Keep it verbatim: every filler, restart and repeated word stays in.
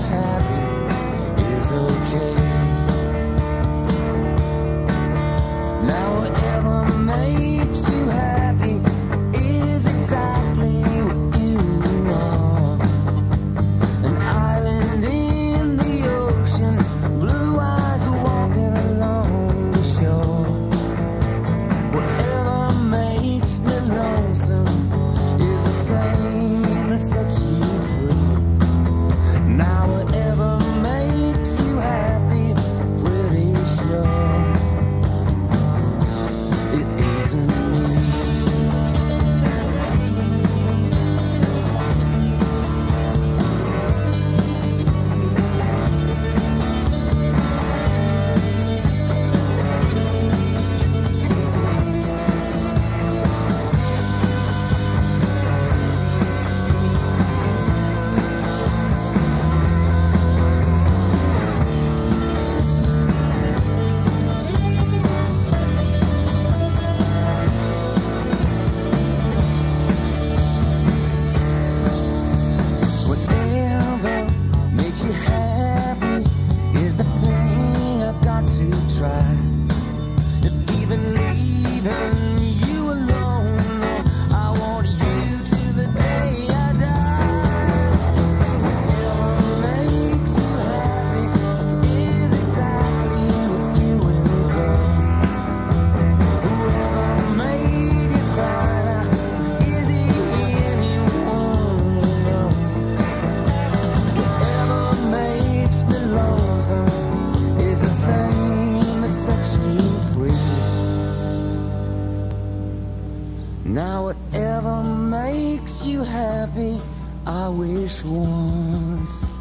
happy is okay. Now whatever makes you happy is exactly what you are. An island in the ocean, blue eyes walking along the shore. Whatever makes me lonesome is the same that sets you free. Now whatever makes you happy, pretty sure it isn't me. Whatever makes you happy is the thing I've got to try. If even leaving you alone, I want you to the day I die. Whatever makes you happy is exactly what you will go. Whoever made you cry now, is he anyone you know? Whatever makes me lonesome is the same that sets you free. Now whatever makes you happy, I wish once